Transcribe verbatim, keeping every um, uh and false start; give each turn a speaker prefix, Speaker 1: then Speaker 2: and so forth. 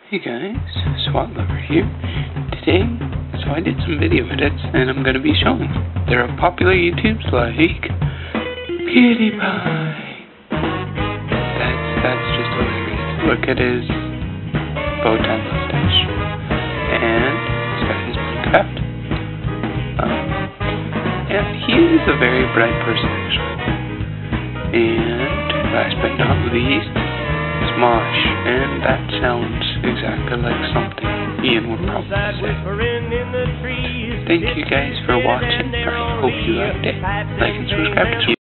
Speaker 1: Hey guys, SWAT Lover here. Today, so I did some video edits and I'm going to be showing. They're of popular YouTubes like PewDiePie. That's, that's just hilarious. Look at his bow tie mustache. And he's got his Minecraft. Um, and he is a very bright person actually. And last but not least, Smosh, and that sounds exactly like something Ian would probably say. Thank you guys for watching. I hope you liked it. Like and subscribe to